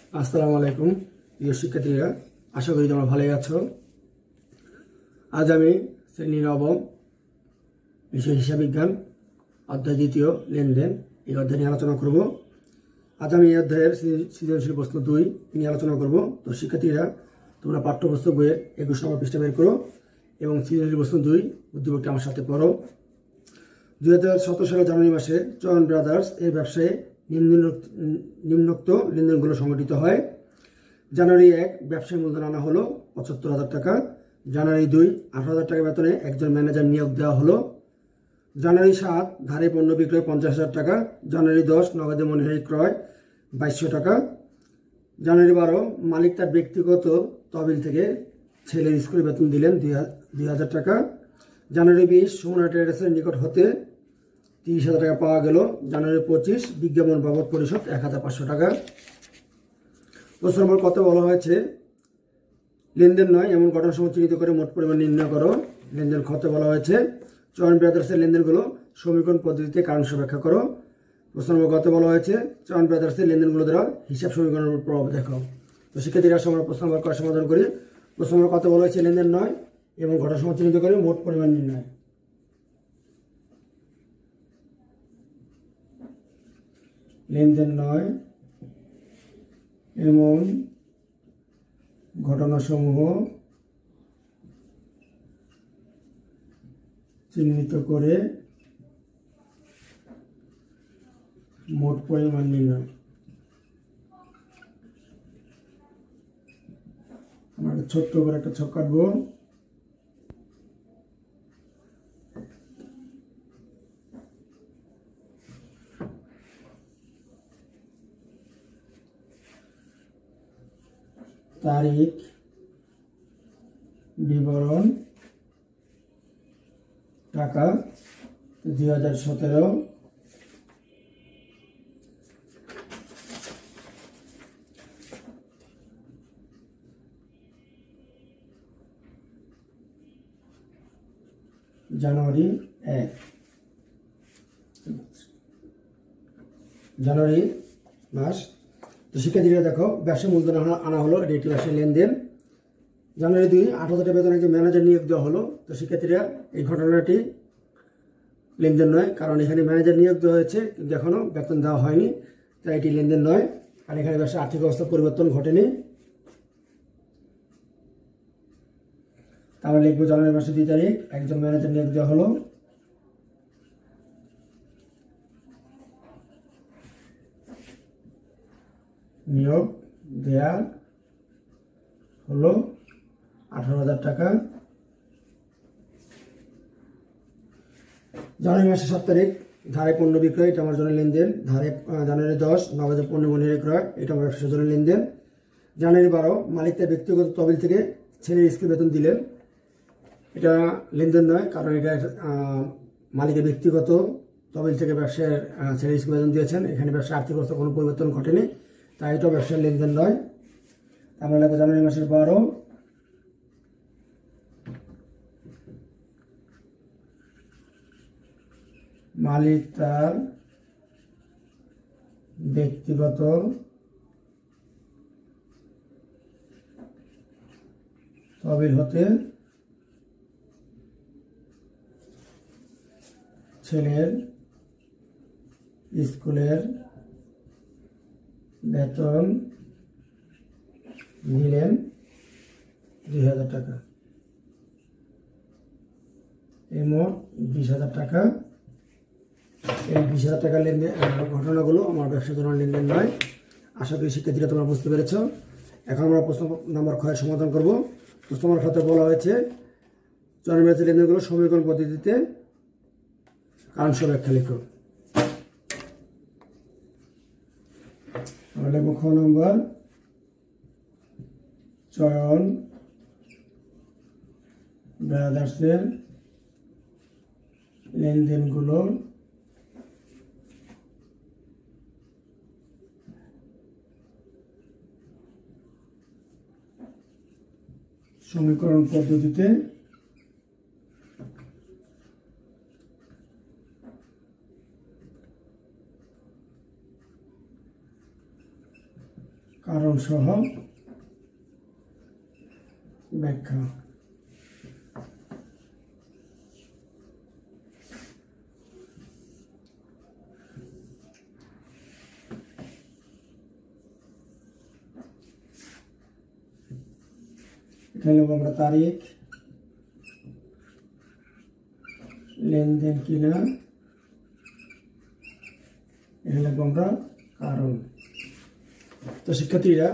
আসসালামু আলাইকুম প্রিয় শিক্ষার্থীরা, আশা করি তোমরা ভালোই আছো। আজ আমি শ্রেণী নবম বিষয় হিসাব বিজ্ঞান অধ্যায় দ্বিতীয় লেনদেন এই অধ্যায় নিয়ে আলোচনা করব। আজ আমি এই অধ্যায়ের সৃজনশীল প্রশ্ন 2 নিয়ে আলোচনা করব। তো শিক্ষার্থীরা, তোমরা পাঠ্যপুস্তক বইয়ে 21 নম্বর পৃষ্ঠা বের করো এবং সৃজনশীল প্রশ্ন 2 উদ্দীপকটি আমার সাথে পড়ো। 2017 সালের জানুয়ারি মাসে চয়ন ব্রাদার্স এর ব্যবসায়ে নিম্নোক্ত লেনদেনগুলো সংঘটিত হয়। জানুয়ারি 1 ব্যবসায়ী মূলধন আনা হলো 75,000 টাকা। জানুয়ারি 2 18,000 টাকা বেতনে একজন ম্যানেজার নিয়োগ দেওয়া হলো। জানুয়ারি 7 ধারে পণ্য বিক্রয় 50,000 টাকা। জানুয়ারি 10 নগদে মনিহারি ক্রয় 2200 টাকা। জানুয়ারি 12 মালিক তার ব্যক্তিগত তহবিল থেকে ছেলের স্কুলে বেতন দিলেন 2,000 টাকা। জানুয়ারি 20 সুমনা ট্রেডার্সের নিকট হতে 30,000 টাকা পাওয়া গেল। জানুয়ারি 25 বিজ্ঞাপন বাবদ পরিশোধ 1,500 টাকা। প্রশ্ন নম্বর কত বলা হয়েছে, লেনদেন নয় এমন ঘটনাসমূহ চিহ্নিত করে মোট পরিমাণ নির্ণয় করো। লেনদেন কত বলা হয়েছে, চয়ন ব্রাদার্সের লেনদেনগুলো সমীকরণ পদ্ধতিতে কারণ ব্যাখ্যা করো। প্রশ্ন নম্বর কত বলা হয়েছে, চয়ন ব্রাদার্সের লেনদেনগুলো দ্বারা হিসাব সমীকরণের উপর প্রভাব দেখাও। তো শিক্ষার্থীরা আমরা প্রশ্ন নম্বর করার সমাধান করি। প্রশ্ন নম্বর কত বলা হয়েছে, লেনদেন নয় এবং ঘটনাসমূহ চিহ্নিত করে মোট পরিমাণ নির্ণয়। লেনদেন নয় এমন ঘটনাসমূহ চিহ্নিত করে মোট পরিমাণ নির্ণয়। আমরা ছোট্ট করে একটা ছক কাটবো। তারিখ বিবরণ টাকা 2017। জানুয়ারি 1 জানুয়ারি মাস। তো শিক্ষার্থীরা দেখো, ব্যবসা মূলধন আনা হলো, এটি একটি ব্যবসায়ী লেনদেন। জানুয়ারি 2 18,000 টাকা বেতনে একজন ম্যানেজার নিয়োগ দেওয়া হলো। তো শিক্ষার্থীরা, এই ঘটনাটি লেনদেন নয়, কারণ এখানে ম্যানেজার নিয়োগ দেওয়া হয়েছে কিন্তু এখনো বেতন দেওয়া হয়নি, তাই এটি লেনদেন নয়। আর এখানে ব্যবসার আর্থিক অবস্থার পরিবর্তন ঘটেনি। তাহলে লিখবো জানুয়ারি মাসের 2 তারিখ একজন ম্যানেজার নিয়োগ দেওয়া হলো। নিয়োগ দেয়া হলো 18,000 টাকা। জানুয়ারি মাসের 7 তারিখ ধারে পণ্য বিক্রয়, এটা আমার জন্য লেনদেন। জানুয়ারি 10 নগদে পণ্য মনিহারি ক্রয়, এটা আমার ব্যবসার জন্য লেনদেন। জানুয়ারি 12 মালিক তার ব্যক্তিগত তহবিল থেকে ছেলের স্কুলে বেতন দিলেন, এটা লেনদেন নয়, কারণ এটা মালিকের ব্যক্তিগত তহবিল থেকে ব্যবসার ছেলের স্কুলে বেতন দিয়েছেন। এখানে ব্যবসার আর্থিক অবস্থা কোনো পরিবর্তন ঘটেনি, তাই এটা ব্যবসার লেনদেন নয়। আমরা লাগবো জানুয়ারি মাসের 12 মালিক তার ব্যক্তিগত তহবিল হতে ছেলের স্কুলের বেতন দিলেন 2,000 টাকা। এই মোট 20,000 টাকা। এই 20,000 টাকার লেনদেন ঘটনাগুলো আমার ব্যবসার জন্য লেনদেন নয়। আশা করি শিক্ষার্থীরা তোমরা বুঝতে পেরেছ। এখন আমরা প্রশ্ন নম্বর ক্ষয়ের সমাধান করব। প্রশ্ন নম্বর ক্ষতে বলা হয়েছে, চয়ন ব্রাদার্সের লেনদেনগুলো সমীকরণ পদ্ধতিতে কারণ ব্যাখ্যা লিখো। আমরা লিখব খ নম্বর, চয়ন ব্রাদার্সের লেনদেনগুলো সমীকরণ পদ্ধতিতে কারণ সহ ব্যাখ্যা। এখানে নেব আমরা তারিখ, লেনদেন কিনা, এখানে নেব আমরা কারণ। তো শিক্ষার্থীরা,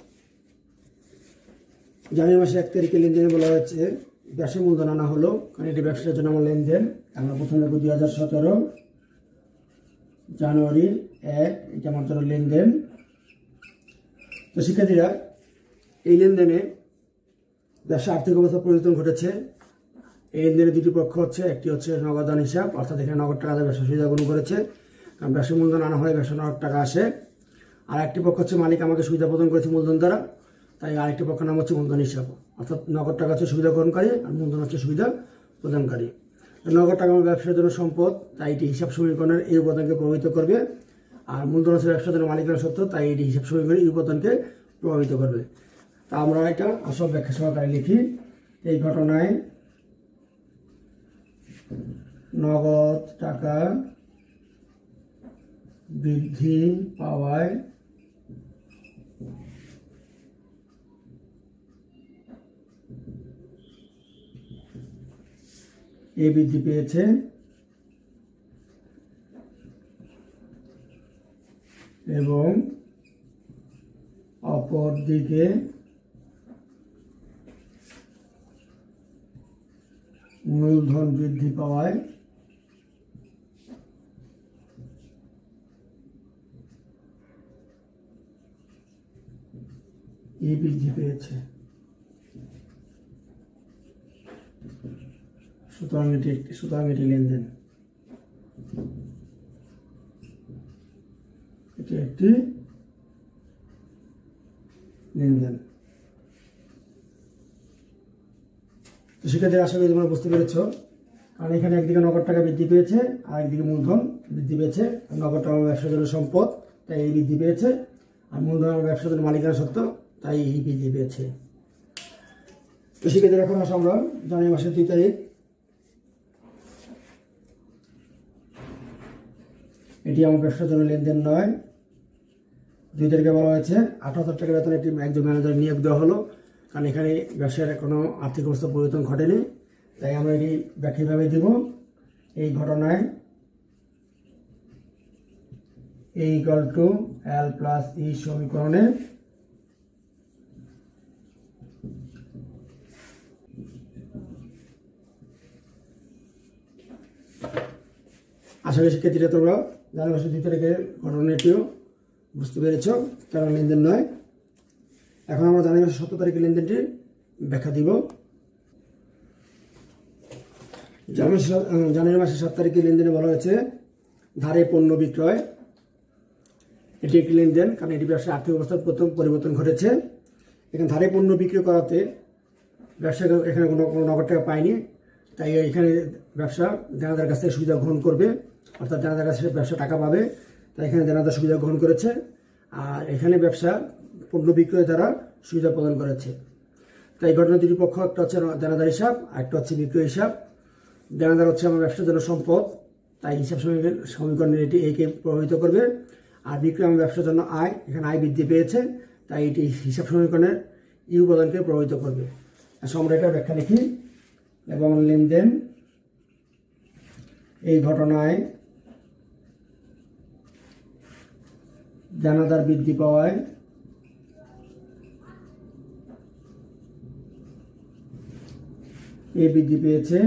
জানুয়ারি মাসের 1 তারিখে লেনদেনে বলা হচ্ছে ব্যবসা মূলধন আনা হলো, কারণ এটি ব্যবসার জন্য আমার লেনদেন। আমরা প্রথমে নেব 2017 জানুয়ারি 1, এটা আমার জন্য লেনদেন। তো শিক্ষার্থীরা, এই লেনদেনে ব্যবসা আর্থিক অবস্থা পরিবর্তন ঘটেছে। এই লেনদেনের দুটি পক্ষ হচ্ছে, একটি হচ্ছে নগদান হিসাব, অর্থাৎ এখানে নগদ টাকা ব্যবসা সুবিধা গ্রহণ করেছে, কারণ ব্যবসা মূলধন আনা হয় ব্যবসা নগদ টাকা আসে। আর একটি পক্ষ হচ্ছে মালিক আমাকে সুবিধা প্রদান করেছে মূলধন দ্বারা, তাই আরেকটি পক্ষের নাম হচ্ছে মূলধন হিসাব, অর্থাৎ নগদ টাকা হচ্ছে সুবিধা গ্রহণকারী আর মূলধন হচ্ছে সুবিধা প্রদানকারী। নগদ টাকা আমার ব্যবসার জন্য সম্পদ, তাই এটি হিসাব সমীকরণের এই উপাদানকে প্রভাবিত করবে। আর মূলধন হচ্ছে ব্যবসার জন্য মালিকানা সত্ত্ব, তাই এটি হিসাব সমীকরণের এই উপাদানকে প্রভাবিত করবে। তা আমরা এটা আসল ব্যাখ্যা সহকারে লিখি। এই ঘটনায় নগদ টাকা বৃদ্ধি পাওয়ায় এ বৃদ্ধি পেয়েছে এবং অপরদিকে মূলধন বৃদ্ধি পাওয়ায় এই বৃদ্ধি পেয়েছে। সুতরাং এটি লেনদেন, এটি একটি লেনদেন। তো শিক্ষার্থীরা, আশা করি তোমরা বুঝতে পেরেছ, কারণ এখানে একদিকে নগদ টাকা বৃদ্ধি পেয়েছে আর একদিকে মূলধন বৃদ্ধি পেয়েছে। নগদ টাকা ব্যবসার জন্য সম্পদ, তাই এই বৃদ্ধি পেয়েছে, আর মূলধন ব্যবসার জন্য মালিকানা সত্ত্ব, তাই এই বৃদ্ধি পেয়েছে। তো শিক্ষার্থীরা, এখন আসা আমরা জানুয়ারি মাসের 2 তারিখ। এটি আমার ব্যবসার জন্য লেনদেন নয়। 2 তারিখে বলা হয়েছে 78,000 টাকা বেতন একজন ম্যানেজার নিয়োগ দেওয়া হলো, কারণ এখানে ব্যবসার কোনো আর্থিক অবস্থা পরিবর্তন ঘটেনি, তাই আমরা এটি ব্যাখ্যাভাবে দেব। এই ঘটনায় A = L + E সমীকরণে আশা করি শিক্ষার্থীরা তোমরা জানুয়ারি মাসের 2 তারিখের ঘটনাটিও বুঝতে পেরেছ, কারণ লেনদেন নয়। এখন আমরা জানুয়ারি মাসের 17 তারিখের লেনদেনটি ব্যাখ্যা দিব। জানুয়ারি মাসের 7 তারিখের লেনদেনে বলা হয়েছে ধারে পণ্য বিক্রয়। এটি একটি লেনদেন, কারণ এটি ব্যবসার আর্থিক অবস্থার প্রথম পরিবর্তন ঘটেছে। এখানে ধারে পণ্য বিক্রি করাতে ব্যবসা এখানে কোনো নগদ টাকা পায়নি, তাই এখানে ব্যবসা দেনাদার কাছ থেকে সুবিধা গ্রহণ করবে, অর্থাৎ দেনাদার কাছে ব্যবসা টাকা পাবে, তাই এখানে দেনাদার সুবিধা গ্রহণ করেছে। আর এখানে ব্যবসা পণ্য বিক্রয় দ্বারা সুবিধা প্রদান করেছে। তাই ঘটনা দুটি পক্ষ, একটা হচ্ছে দেনাদার হিসাব আর একটা হচ্ছে বিক্রয় হিসাব। দেনাদার হচ্ছে আমার ব্যবসার জন্য সম্পদ, তাই হিসাব সমীকরণের এটি একে প্রভাবিত করবে। আর বিক্রয় আমার ব্যবসার জন্য আয়, এখানে আয় বৃদ্ধি পেয়েছে, তাই এটি হিসাব সমীকরণের ই উপাদানকে প্রভাবিত করবে। আমরা এটা ব্যাখ্যা লিখি। এবং লেনদেন, এই ঘটনায় দেনাদার বৃদ্ধি পাওয়ায় এ বৃদ্ধি পেয়েছে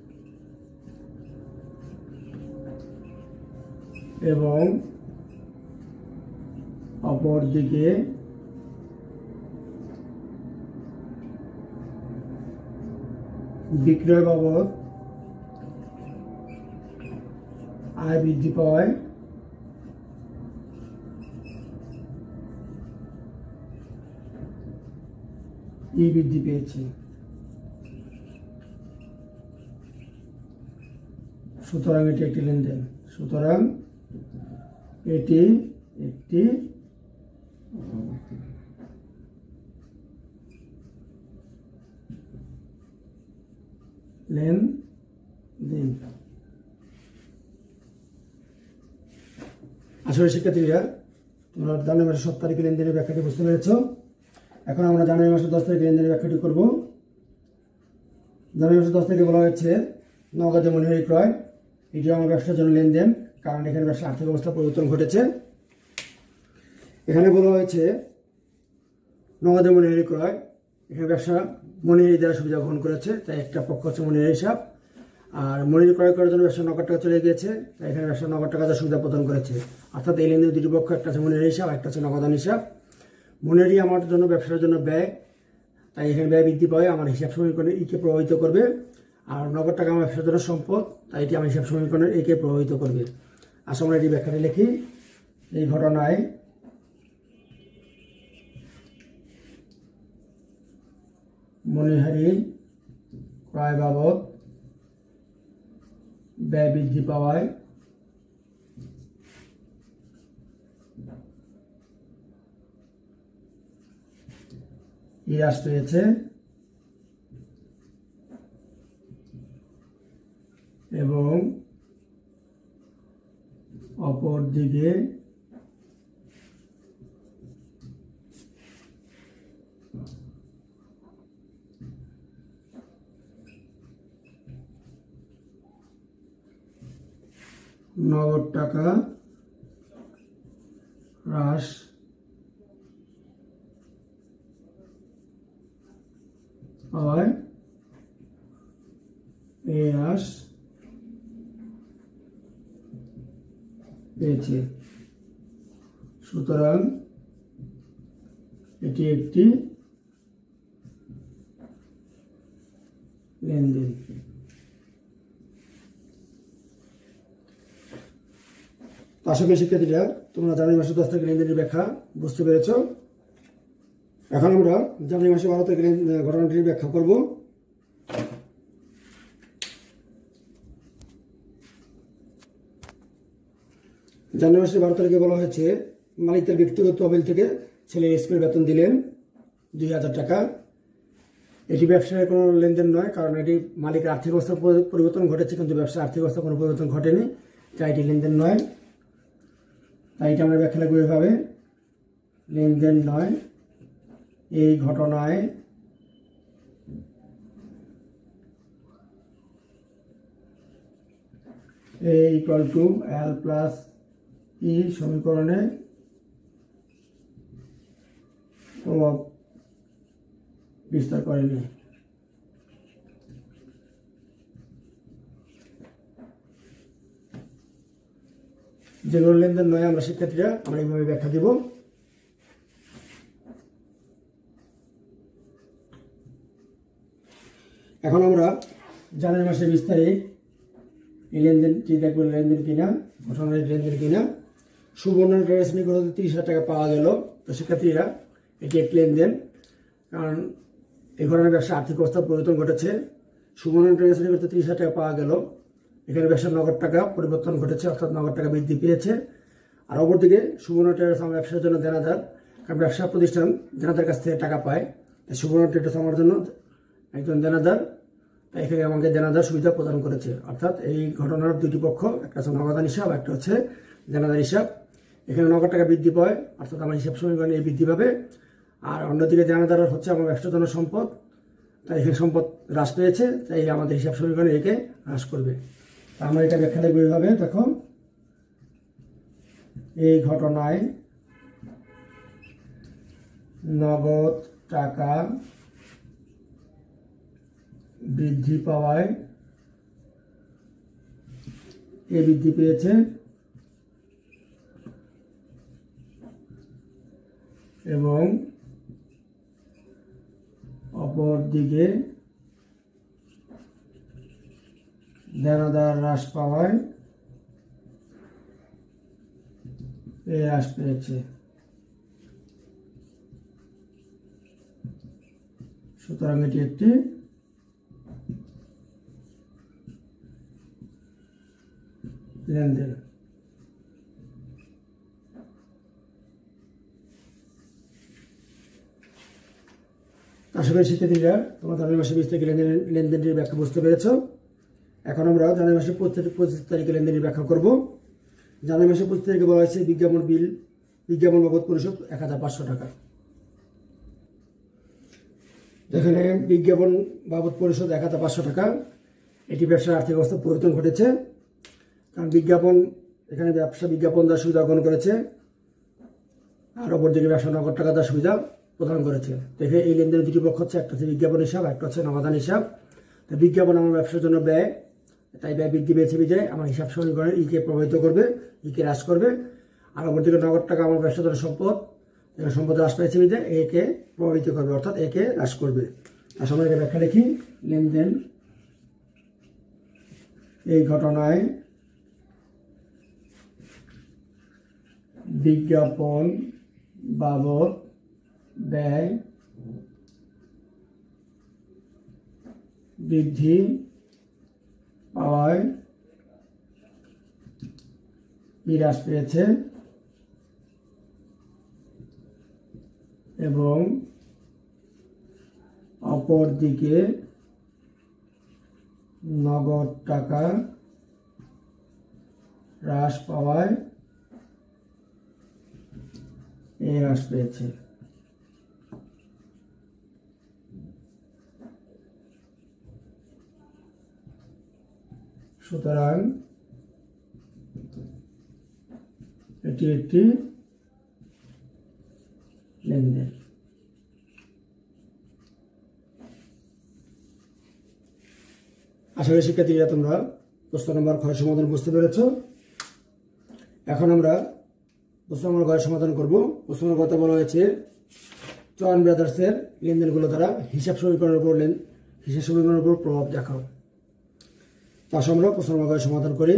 এবং অপরদিকে বিক্রয় বাবদ আয় বৃদ্ধি পাওয়ায় ই বৃদ্ধি পেয়েছে। সুতরাং এটি একটি লেনদেন। সুতরাং এটি একটি লেনদেন। আসলে শিক্ষার্থীরা তোমরা জানুয়ারি মাসের 7 তারিখে লেনদেনের ব্যাখ্যাটি বুঝতে পেরেছ। এখন আমরা জানুয়ারি মাসের 10 তারিখে লেনদেনের ব্যাখ্যাটি করব। জানুয়ারি মাসের 10 তারিখে বলা হয়েছে নগদে মনিহারি ক্রয়। এটি আমার ব্যবসার জন্য লেনদেন, কারণ এখানে ব্যবসার আর্থিক অবস্থা পরিবর্তন ঘটেছে। এখানে বলা হয়েছে নগদে মনিহারি ক্রয়, এখানে ব্যবসা মনিহারি দ্বারা সুবিধা গ্রহণ করেছে, তাই একটা পক্ষ হচ্ছে মনিহারি হিসাব, আর মনিহারি ক্রয় করার জন্য ব্যবসা নগদ টাকা চলে গিয়েছে, তাই এখানে ব্যবসা নগদ টাকা সুবিধা প্রদান করেছে। অর্থাৎ এই লেনদেনের দুটি পক্ষ, একটা হচ্ছে মনিহারি হিসাব, একটা হচ্ছে নগদান হিসাব। মনিহারি আমার জন্য ব্যবসার জন্য ব্যয়, তাই এখানে ব্যয় বৃদ্ধি পায় আমার হিসাব সমীকরণের ইকে প্রভাবিত করবে। আর নগদ টাকা আমার ব্যবসার জন্য সম্পদ, তাই এটি আমার হিসাব সমীকরণের একে প্রভাবিত করবে। আসলে আমরা এটি ব্যাখ্যাটা লিখি। এই ঘটনায় মনিহারি ক্রয় বাবদ ব্যয় বৃদ্ধি পাওয়ায় হ্রাস পেয়েছে এবং অপরদিকে নগদ টাকা হ্রাস পাওয়ায় এই হ্রাস পেয়েছে। সুতরাং এটি একটি লেনদেন। আশা করি শিক্ষার্থীরা তোমরা জানুয়ারি মাসের 10 তারিখের লেনদেনের ব্যাখ্যা বুঝতে পেরেছ। এখন আমরা জানুয়ারি মাসে 12 তারিখের ঘটনাটির ব্যাখ্যা করব। জানুয়ারি মাসের 12 তারিখে বলা হয়েছে মালিক তার ব্যক্তিগত তহবিল থেকে ছেলের স্কুলের বেতন দিলেন 2000 টাকা। এটি ব্যবসায় কোনো লেনদেন নয়, কারণ এটি মালিকের আর্থিক অবস্থা পরিবর্তন ঘটেছে, কিন্তু ব্যবসার আর্থিক অবস্থা কোনো পরিবর্তন ঘটেনি, তাই এটি লেনদেন নয়। তাই এটা আমরা ব্যাখ্যা লাগবে এভাবে, লেনদেন নয়। এই ঘটনায় A equal to L plus E সমীকরণে প্রভাব বিস্তার করেনি। যেগুলো লেনদেন নয় আমরা শিক্ষার্থীরা আমরা এইভাবে ব্যাখ্যা দিব। এখন আমরা জানুয়ারি মাসের 20 তারিখ এই লেনদেনটি দেখবো লেনদেন কিনা, ঘটনার লেনদেন কিনা। সুবর্ণ ট্রেডার্স নিকট 30,000 টাকা পাওয়া গেল। তো শিক্ষার্থীরা এটি একটি লেনদেন, কারণ এই ধরনের ব্যবসা আর্থিক অবস্থার পরিবর্তন ঘটেছে। সুবর্ণ ট্রেডার্স নিকট 30,000 টাকা পাওয়া গেল, এখানে ব্যবসার নগদ টাকা পরিবর্তন ঘটেছে, অর্থাৎ নগদ টাকা বৃদ্ধি পেয়েছে। আর অপরদিকে সুবর্ণ ট্রেডার্স আমার ব্যবসার জন্য দেনাদার, কারণ ব্যবসা প্রতিষ্ঠান দেনাদার কাছ থেকে টাকা পায়, তাই সুবর্ণ ট্রেডার্স আমার জন্য একজন দেনাদার, তাই এখানে আমাকে দেনাদার সুবিধা প্রদান করেছে। অর্থাৎ এই ঘটনার দুটি পক্ষ, একটা হচ্ছে নগদান হিসাব, একটা হচ্ছে দেনাদার হিসাব। এখানে নগদ টাকা বৃদ্ধি পায়, অর্থাৎ আমার হিসাব সমীকরণে এই বৃদ্ধি পাবে। আর অন্যদিকে দেনাদার হচ্ছে আমার ব্যবসার জন্য সম্পদ, তাই এখানে সম্পদ হ্রাস পেয়েছে, তাই আমাদের হিসাব সমীকরণে একে হ্রাস করবে। তা আমরা এটা ব্যাখ্যা লিখব এইভাবে, দেখো এই ঘটনায় নগদ টাকা বৃদ্ধি পাওয়ায় এ বৃদ্ধি পেয়েছে এবং অপরদিকে দেনাদার হ্রাস পাওয়ায় এ হ্রাস পেয়েছে। সুতরাং এটি একটি লেনদেন। আশা করি শিক্ষার্থীরা তোমরা জানুয়ারি মাসের 20 তারিখে লেনদেনটির ব্যাখ্যা বুঝতে পেরেছ। এখন আমরা জানুয়ারি মাসের 25 তারিখে লেনদেনের ব্যাখ্যা করব। জানুয়ারি মাসের 25 তারিখে বলা হয়েছে বিজ্ঞাপন বাবদ পরিশোধ 1500 টাকা। এখানে বিজ্ঞাপন বাবদ পরিশোধ 1500 টাকা। এটি ব্যবসার আর্থিক অবস্থা পরিবর্তন ঘটেছে, কারণ এখানে ব্যবসা বিজ্ঞাপন দেওয়ার সুবিধা গ্রহণ করেছে, আর অপরদিকে ব্যবসা নগদ টাকা দেওয়ার সুবিধা প্রদান করেছে। দেখে এই লেনদেনের দুটি পক্ষ হচ্ছে, একটা হচ্ছে বিজ্ঞাপন হিসাব, একটা হচ্ছে নগদান হিসাব। তো বিজ্ঞাপন আমার ব্যবসার জন্য ব্যয়, তাই ব্যয় বৃদ্ধি পেয়েছে বিজয় আমার হিসাব সমীকরণের ইকে প্রভাবিত করবে, ইকে হ্রাস করবে। আর অপরদিকে নগদ টাকা আমার ব্যবসার জন্য সম্পদ হ্রাস পেয়েছে বিজয় একে প্রভাবিত করবে, অর্থাৎ একে হ্রাস করবে। আসলে আমরা ব্যাখ্যা লিখি, লেনদেন এই ঘটনায় বিজ্ঞাপন বাবদ ব্যয় বৃদ্ধি পাওয়ায় হ্রাস পেয়েছে এবং অপরদিকে নগদ টাকা হ্রাস পাওয়ায় হ্রাস পেয়েছে। সুতরাং এটি একটি লেনদেন। আশা করি শিক্ষার্থীরা তোমরা প্রশ্ন নম্বর খ সমাধান বুঝতে পেরেছ। এখন আমরা প্রশ্ন নম্বর গ সমাধান করব। প্রশ্ন নম্বর গতে বলা হয়েছে চয়ন ব্রাদার্সের লেনদেনগুলো দ্বারা হিসাব সমীকরণের উপর প্রভাব দেখাও। তা আমরা প্রশ্ন নম্বর গ সমাধান করি।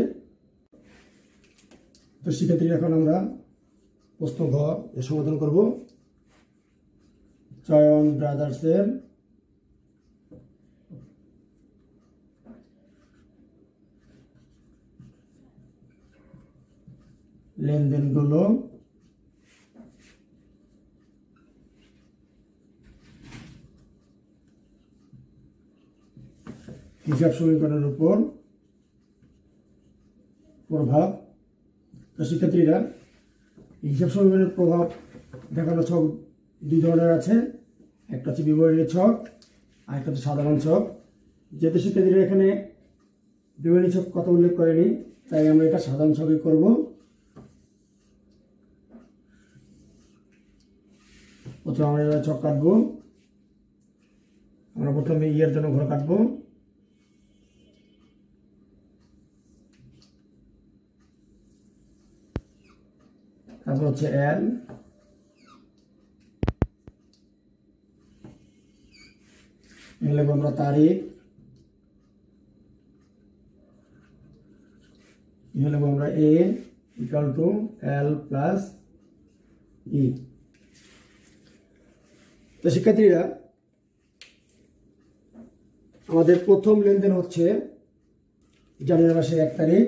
তো শিক্ষার্থীরা এখন আমরা প্রশ্ন ঘ এর সমাধান করব। চয়ন ব্রাদার্সের লেনদেনগুলো হিসাব সমীকরণের উপর প্রভাব। তো শিক্ষার্থীরা হিসাব সমীকরণের প্রভাব দেখানো ছক দুই ধরনের আছে, একটা হচ্ছে বিবরণী ছক আর একটা হচ্ছে সাধারণ ছক। যেহেতু শিক্ষার্থীরা এখানে বিবরণী ছক কথা উল্লেখ করেনি, তাই আমরা এটা সাধারণ ছকে করব। প্রথমে আমরা এভাবে ছক কাটবো। আমরা প্রথমে ইয়ের জন্য ঘর কাটবো, তারপর হচ্ছে এল, লিখবো আমরা তারিখ, লিখবো আমরা A equal to L plus E. তো শিক্ষার্থীরা আমাদের প্রথম লেনদেন হচ্ছে জানুয়ারি মাসের 1 তারিখ।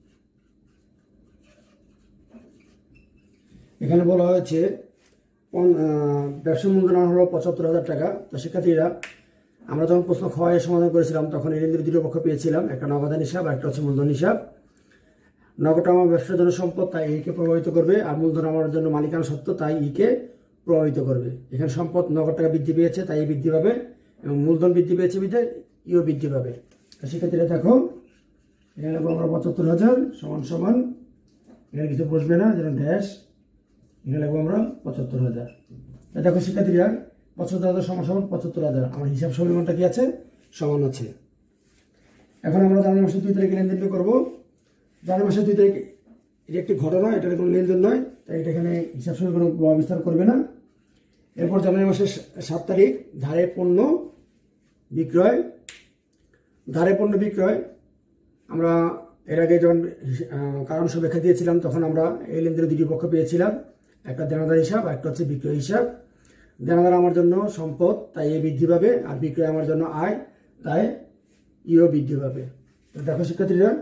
এখানে বলা হয়েছে ব্যবসা মূলধন হলো 75,000 টাকা। তো শিক্ষার্থীরা আমরা যখন প্রশ্ন খ এর সমাধান করেছিলাম তখন এই লেনদেনের দুটো পক্ষ পেয়েছিলাম, একটা নগদান হিসাব আর একটা হচ্ছে মূলধন হিসাব। নগদ আমার ব্যবসার জন্য সম্পদ, তাই ইকে প্রভাবিত করবে, আর মূলধন আমার জন্য মালিকানা সত্ত্ব, তাই ইকে প্রভাবিত করবে। এখানে সম্পদ নগদ টাকা বৃদ্ধি পেয়েছে তাই বৃদ্ধি পাবে, এবং মূলধন বৃদ্ধি পেয়েছে বিধে ইও বৃদ্ধি পাবে। তো শিক্ষার্থীরা দেখো এখানে আমরা 75,000 সমান সমান, এখানে কিছু বসবে না, যেন ড্যাশ, এখানে লিখবো আমরা 75,000। দেখো শিক্ষার্থীরা 75,000 সমান সমান 75,000, আমার হিসাব সমীকরণটা কি আছে, সমান আছে। এখন আমরা জানুয়ারি মাসের 2 তারিখে লেনদেনটা করবো। জানুয়ারি মাসের 2 তারিখ এটি একটি ঘটনা, এটা কোনো লেনদেন নয়, তাই এটা এখানে হিসাব সমীকরণ প্রভাব বিস্তার করবে না। এরপর জানুয়ারি মাসের 7 তারিখ ধারে পণ্য বিক্রয়। ধারে পণ্য বিক্রয় আমরা এর আগে যখন কারণ ব্যাখ্যা দিয়েছিলাম তখন আমরা এই লেনদেনের দুটি পক্ষ পেয়েছিলাম, একটা দেনাদার হিসাব আর একটা হচ্ছে বিক্রয় হিসাব। দেনাদার আমার জন্য সম্পদ, তাই এ বৃদ্ধি পাবে, আর বিক্রয় আমার জন্য আয়, তাই ইও বৃদ্ধি পাবে। তো দেখো শিক্ষার্থীরা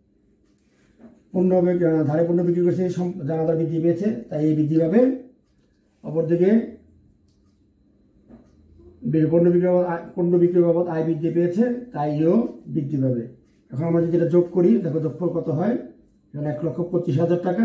ধারে পণ্য বিক্রি করছে, দেনাদার বৃদ্ধি পেয়েছে তাই এই বৃদ্ধি পাবে। অপরদিকে পণ্য বিক্রি বাবদ আয় বৃদ্ধি পেয়েছে, তাইও বৃদ্ধি পাবে। এখন আমরা যদি এটা যোগ করি, দেখো যোগফল কত হয়। এখানে 1,25,000 টাকা,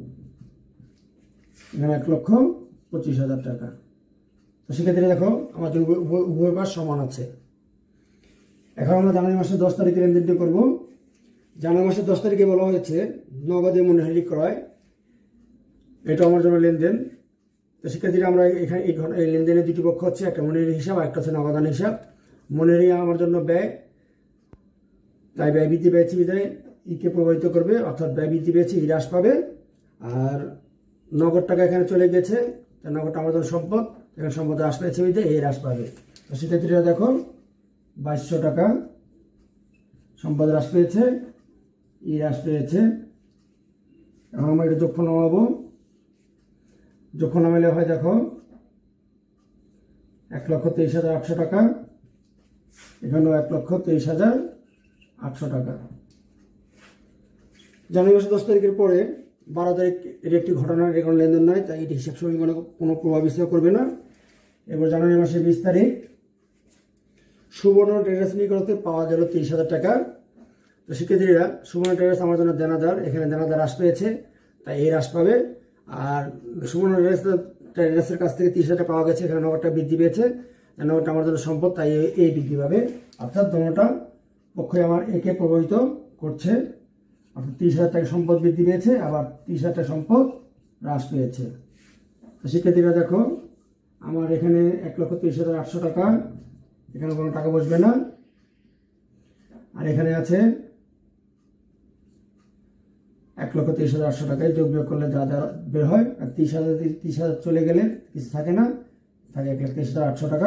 এখানে 1,25,000 টাকা। তো সেক্ষেত্রে দেখো আমাদের উভয় পাশ সমান আছে। এখন আমরা জানুয়ারি মাসের 10 তারিখে লেনদেনটি করব। জানুয়ারি মাসের 10 তারিখে বলা হয়েছে নগদে মনিহারি ক্রয়, এটা আমার জন্য লেনদেন। তো সেক্ষেত্রে আমরা এখানে এই লেনদেনের দুটি পক্ষ হচ্ছে, একটা মনিহারি হিসাব আর একটা হচ্ছে নগদান হিসাব। মনিহারি আমার জন্য ব্যয়, তাই ব্যয় বৃদ্ধি পেয়েছে বিধায় ইকে প্রভাবিত করবে, অর্থাৎ ব্যয় বৃদ্ধি পেয়েছে ই হ্রাস পাবে। আর নগদ টাকা এখানে চলে গেছে, তাই নগদটা আমার জন্য সম্পদ, এখানে সম্পদ হ্রাস পেয়েছে বিধায় এই হ্রাস পাবে। তো সেক্ষেত্রে দেখো 2200 টাকা সম্পদ হ্রাস পেয়েছে, ই হ্রাস পেয়েছে। এখন আমরা এটা যোগফল নামাবো। যোগফল নামালে হয় দেখো 1,23,800 টাকা, এখানেও 1,23,800 টাকা। জানুয়ারি মাসের 10 তারিখের পরে 12 তারিখ এর একটি ঘটনার কোনো লেনদেন নয়, তাই এটি হিসাব সমীকরণে কোনো প্রভাব বিস্তার করবে না। এবার জানুয়ারি মাসের 20 তারিখ সুবর্ণ ট্রেডার্স নিকটতে পাওয়া গেল 30,000 টাকা। তো শিক্ষার্থীরা সুবর্ণ ট্রেডার্স আমার জন্য দেনাদার, এখানে দেনাদার হ্রাস পেয়েছে, তাই এই হ্রাস পাবে। আর সুবর্ণ ট্রেডার্সের কাছ থেকে 30,000 টাকা পাওয়া গেছে, এখানে নগদটা বৃদ্ধি পেয়েছে, নগদটা আমার জন্য সম্পদ, তাই এই বৃদ্ধি পাবে। অর্থাৎ দোনোটা পক্ষই আমার একে প্রভাবিত করছে। অর্থাৎ 30,000 টাকা সম্পদ বৃদ্ধি পেয়েছে, আবার 30,000 টাকা সম্পদ হ্রাস পেয়েছে। তো শিক্ষার্থীরা দেখো আমার এখানে 1,23,800 টাকা, এখানে কোনো টাকা বসবে না। আর এখানে আছে 1,23,800 টাকায় যোগ বিয়োগ করলে যা যা বের হয়, আর 30,000 চলে গেলে কিছু থাকে না, থাকে 1,23,800 টাকা।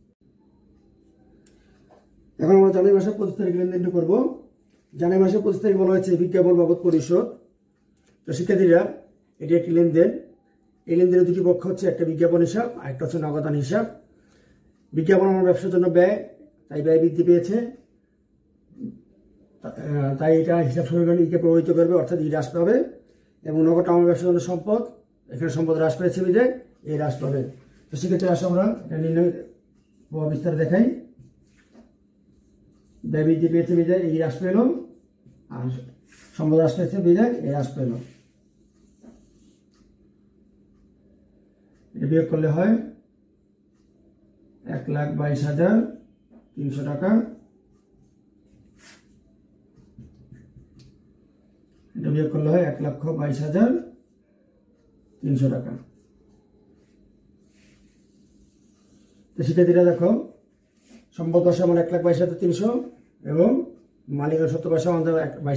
এখন আমরা জানুয়ারি মাসের 25 তারিখ লেনদেনটি করবো। জানুয়ারি মাসের 25 তারিখ বলা হয়েছে বিজ্ঞাপন বাবদ পরিশোধ। তো শিক্ষার্থীরা এটি একটি লেনদেন, এই লেনদেনের দুটি পক্ষ হচ্ছে, একটা বিজ্ঞাপন হিসাব আর একটা হচ্ছে নগদান হিসাব। বিজ্ঞাপন আমার ব্যবসার জন্য ব্যয়, তাই ব্যয় বৃদ্ধি পেয়েছে, তাই এটা হিসাব সমীকরণ ইকে প্রভাবিত করবে, অর্থাৎ ই হ্রাস পাবে। এবং নগদটা আমার ব্যবসার জন্য সম্পদ, এখানে সম্পদ হ্রাস পেয়েছে বিধায় এই হ্রাস পাবে। তো সেক্ষেত্রে আসলে আমরা নির্ণয় প্রভাব বিস্তার দেখাই। ব্যয় বৃদ্ধি পেয়েছে বিধায় এই হ্রাস পেল, আর সম্পদ হ্রাস পেয়েছে বিধায় এই হ্রাস পেল। এটা বিয়োগ করলে হয় 1,22,300 টাকা। এটা বিয়োগ করলে হয় 1,22,300 টাকা। তো শিক্ষার্থীরা দেখো সম্পদ পয়সা আমার 1,22,300 এবং মালিকের সত্য পয়সা আমাদের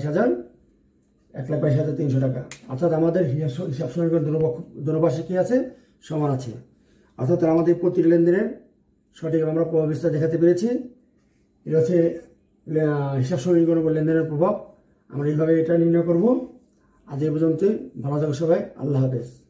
1,22,300 টাকা। অর্থাৎ আমাদের হিসাব সমীকরণ দুটো পাশে কি আছে, সমান আছে। অর্থাৎ আমাদের প্রতি লেনদেনের সঠিক আমরা প্রভাব বিস্তার দেখাতে পেরেছি। এটা হচ্ছে হিসাব সমীকরণ উপর লেনদেনের প্রভাব। আমরা এইভাবে এটা নির্ণয় করব। আজ এই পর্যন্তই। ভালো থাকো সবাই। আল্লাহ হাফেজ।